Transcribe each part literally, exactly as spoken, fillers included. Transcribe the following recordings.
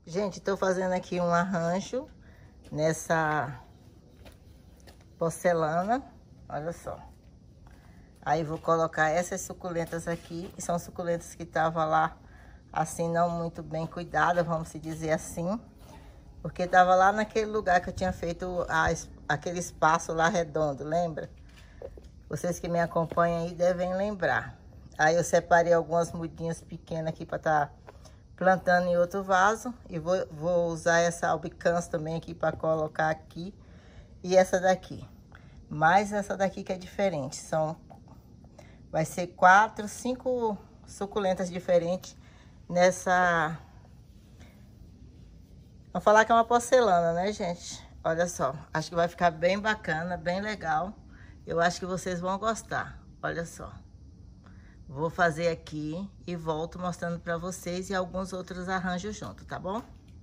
Gente, tô fazendo aqui um arranjo nessa porcelana, olha só. Aí vou colocar essas suculentas aqui, que são suculentas que estavam lá, assim, não muito bem cuidadas, vamos se dizer assim. Porque tava lá naquele lugar que eu tinha feito a, aquele espaço lá redondo, lembra? Vocês que me acompanham aí devem lembrar. Aí eu separei algumas mudinhas pequenas aqui para estar... Tá plantando em outro vaso. E vou, vou usar essa albicans também aqui para colocar aqui. E essa daqui. Mas essa daqui que é diferente. São... Vai ser quatro, cinco suculentas diferentes nessa... Vou falar que é uma porcelana, né, gente? Olha só. Acho que vai ficar bem bacana, bem legal. Eu acho que vocês vão gostar. Olha só. Vou fazer aqui e volto mostrando para vocês e alguns outros arranjos junto, tá bom?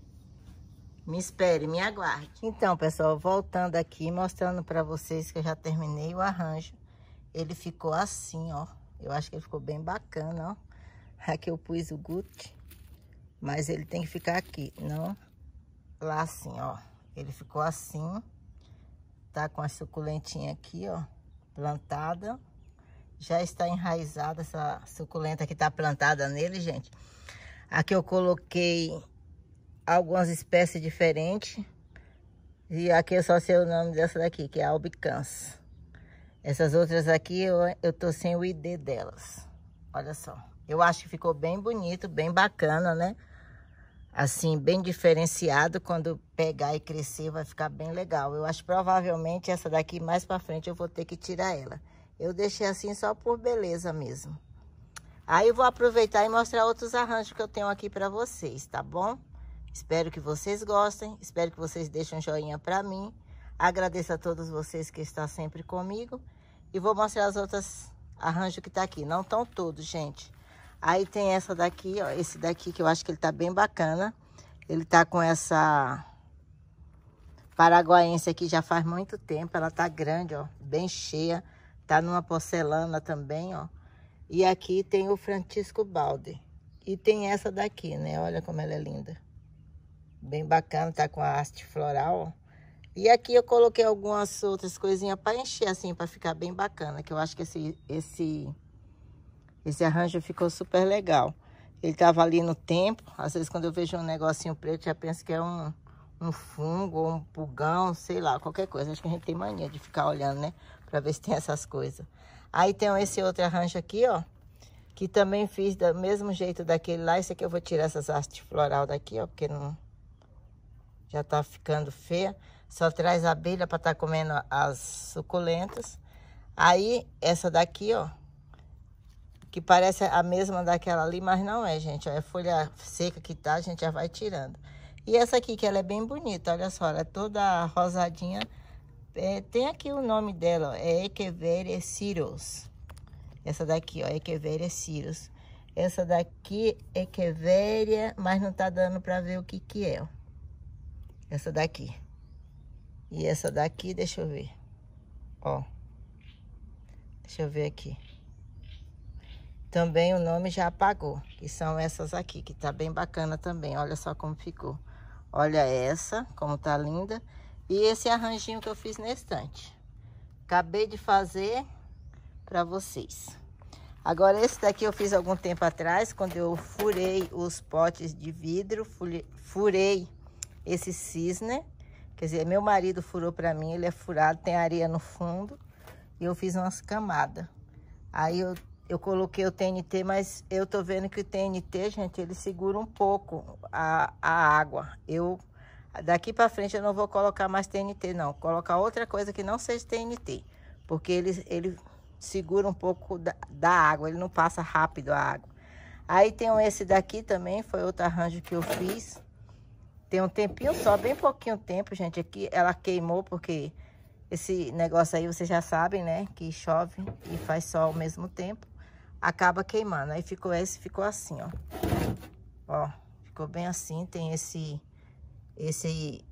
Me espere, me aguarde. Então, pessoal, voltando aqui, mostrando para vocês que eu já terminei o arranjo. Ele ficou assim, ó. Eu acho que ele ficou bem bacana, ó. Aqui eu pus o Gucci, mas ele tem que ficar aqui, não lá assim, ó. Ele ficou assim, tá com a suculentinha aqui, ó, plantada. Já está enraizada essa suculenta que está plantada nele, gente. Aqui eu coloquei algumas espécies diferentes. E aqui eu só sei o nome dessa daqui, que é a albicans. Essas outras aqui eu, eu tô sem o I D delas. Olha só. Eu acho que ficou bem bonito, bem bacana, né? Assim, bem diferenciado. Quando pegar e crescer vai ficar bem legal. Eu acho que provavelmente essa daqui mais pra frente eu vou ter que tirar ela. Eu deixei assim só por beleza mesmo. Aí eu vou aproveitar e mostrar outros arranjos que eu tenho aqui para vocês, tá bom? Espero que vocês gostem. Espero que vocês deixem um joinha para mim. Agradeço a todos vocês que estão sempre comigo. E vou mostrar os outros arranjos que tá aqui. Não estão todos, gente. Aí tem essa daqui, ó. Esse daqui que eu acho que ele tá bem bacana. Ele tá com essa paraguaense aqui já faz muito tempo. Ela tá grande, ó. Bem cheia. Tá numa porcelana também, ó. E aqui tem o Francisco Balde. E tem essa daqui, né? Olha como ela é linda. Bem bacana, tá com a haste floral, ó. E aqui eu coloquei algumas outras coisinhas para encher, assim, para ficar bem bacana. Que eu acho que esse, esse, esse arranjo ficou super legal. Ele tava ali no tempo. Às vezes quando eu vejo um negocinho preto, já penso que é um, um fungo ou um pulgão, sei lá, qualquer coisa. Acho que a gente tem mania de ficar olhando, né? Pra ver se tem essas coisas. Aí tem esse outro arranjo aqui, ó. Que também fiz do mesmo jeito daquele lá. Esse aqui eu vou tirar essas hastes floral daqui, ó. Porque não... já tá ficando feia. Só traz abelha pra tá comendo as suculentas. Aí, essa daqui, ó. Que parece a mesma daquela ali, mas não é, gente. Ó, é folha seca que tá, a gente já vai tirando. E essa aqui, que ela é bem bonita, olha só. Ela é toda rosadinha. É, tem aqui o nome dela, ó, é Echeveria Cirrus. Essa daqui, ó, Echeveria Cirrus. Essa daqui é Echeveria, mas não tá dando pra ver o que que é, ó. Essa daqui. E essa daqui, deixa eu ver. Ó. Deixa eu ver aqui. Também o nome já apagou, que são essas aqui, que tá bem bacana também. Olha só como ficou. Olha essa, como tá linda. E esse arranjinho que eu fiz na estante. Acabei de fazer para vocês. Agora esse daqui eu fiz algum tempo atrás, quando eu furei os potes de vidro, furei esse cisne. Quer dizer, meu marido furou para mim, ele é furado, tem areia no fundo. E eu fiz umas camadas. Aí eu, eu coloquei o T N T, mas eu tô vendo que o T N T, gente, ele segura um pouco a, a água. Eu... Daqui pra frente eu não vou colocar mais T N T, não. Colocar outra coisa que não seja T N T. Porque ele, ele segura um pouco da, da água, ele não passa rápido a água. Aí tem esse daqui também, foi outro arranjo que eu fiz. Tem um tempinho só, bem pouquinho tempo, gente. Aqui ela queimou porque esse negócio aí vocês já sabem, né? Que chove e faz sol ao mesmo tempo. Acaba queimando. Aí ficou esse, ficou assim, ó. Ó, ficou bem assim, tem esse... Esse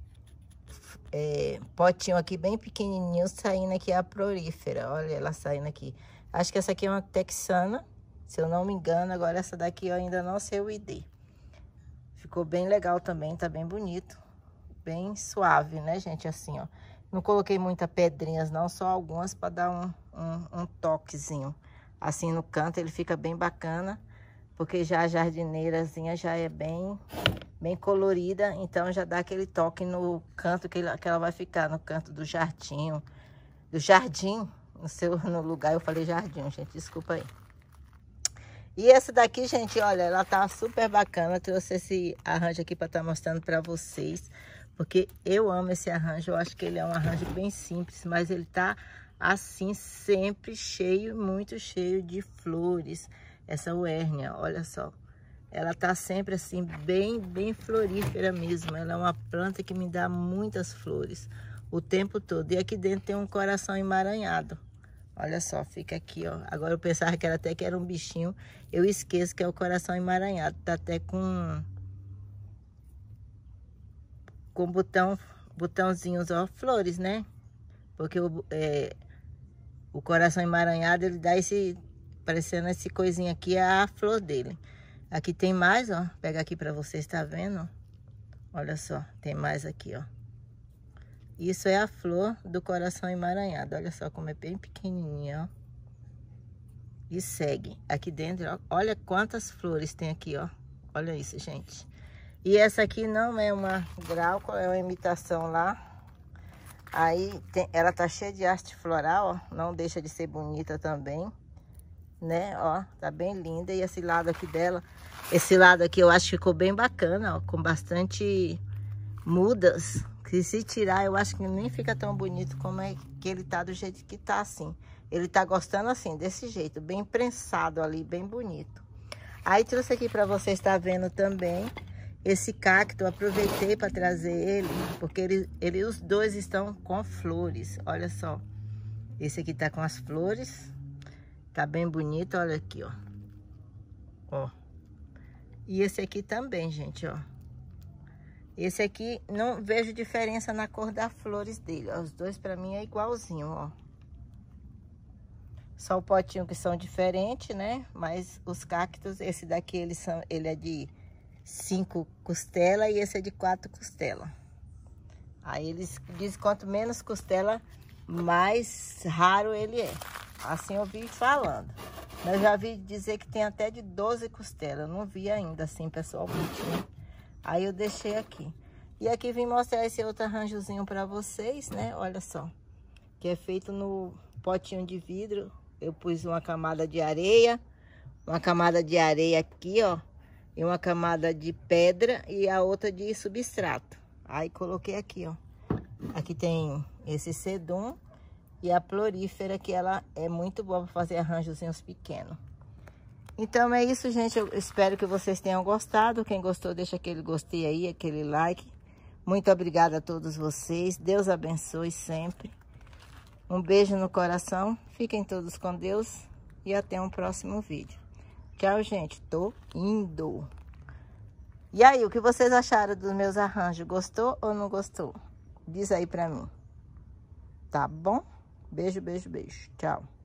é, potinho aqui bem pequenininho saindo aqui a florífera. Olha ela saindo aqui. Acho que essa aqui é uma texana, se eu não me engano. Agora essa daqui eu ainda não sei o I D. Ficou bem legal também, tá bem bonito. Bem suave, né, gente? Assim, ó. Não coloquei muitas pedrinhas, não. Só algumas para dar um, um, um toquezinho. Assim, no canto ele fica bem bacana. Porque já a jardineirazinha já é bem, bem colorida. Então, já dá aquele toque no canto que, ele, que ela vai ficar. No canto do jardim. Do jardim. No, seu, no lugar eu falei jardim, gente. Desculpa aí. E essa daqui, gente, olha, ela tá super bacana. Trouxe esse arranjo aqui para estar tá mostrando para vocês. Porque eu amo esse arranjo. Eu acho que ele é um arranjo bem simples. Mas ele tá assim, sempre cheio, muito cheio de flores. Essa uérnia, olha só. Ela tá sempre assim, bem, bem florífera mesmo. Ela é uma planta que me dá muitas flores o tempo todo. E aqui dentro tem um coração emaranhado. Olha só, fica aqui, ó. Agora eu pensava que era até que era um bichinho. Eu esqueço que é o coração emaranhado. Tá até com... Com botão, botãozinhos, ó, flores, né? Porque o, é, o coração emaranhado, ele dá esse... Parecendo esse coisinha aqui, é a flor dele. Aqui tem mais, ó. Pega aqui pra vocês, tá vendo? Olha só, tem mais aqui, ó. Isso é a flor do coração emaranhado. Olha só como é bem pequenininha, ó. E segue. Aqui dentro, ó. Olha quantas flores tem aqui, ó. Olha isso, gente. E essa aqui não é uma grauca, é uma imitação lá. Aí, tem, ela tá cheia de haste floral, ó. Não deixa de ser bonita também. Né, ó, tá bem linda. E esse lado aqui dela, esse lado aqui eu acho que ficou bem bacana, ó, com bastante mudas, que se tirar eu acho que nem fica tão bonito como é que ele tá do jeito que tá assim. Ele tá gostando assim, desse jeito, bem prensado ali, bem bonito. Aí trouxe aqui pra vocês estar vendo também esse cacto, eu aproveitei para trazer ele, porque ele, ele, os dois estão com flores, olha só. Esse aqui tá com as flores. Tá bem bonito, olha aqui, ó. Ó. E esse aqui também, gente, ó. Esse aqui, não vejo diferença na cor das flores dele, ó. Os dois pra mim é igualzinho, ó. Só o potinho que são diferentes, né? Mas os cactos, esse daqui, eles são, ele é de cinco costelas e esse é de quatro costelas. Aí eles dizem que quanto menos costela, mais raro ele é. Assim eu vi falando. Mas já vi dizer que tem até de doze costelas. Eu não vi ainda assim pessoalmente, né? Aí eu deixei aqui. E aqui vim mostrar esse outro arranjozinho pra vocês, né? Olha só. Que é feito no potinho de vidro. Eu pus uma camada de areia. Uma camada de areia aqui, ó. E uma camada de pedra e a outra de substrato. Aí coloquei aqui, ó. Aqui tem esse sedum. E a florífera, que ela é muito boa para fazer arranjozinhos pequenos. Então é isso, gente. Eu espero que vocês tenham gostado. Quem gostou, deixa aquele gostei aí, aquele like. Muito obrigada a todos vocês. Deus abençoe sempre. Um beijo no coração. Fiquem todos com Deus. E até um próximo vídeo. Tchau, gente. Tô indo. E aí, o que vocês acharam dos meus arranjos? Gostou ou não gostou? Diz aí pra mim. Tá bom? Beijo, beijo, beijo. Tchau.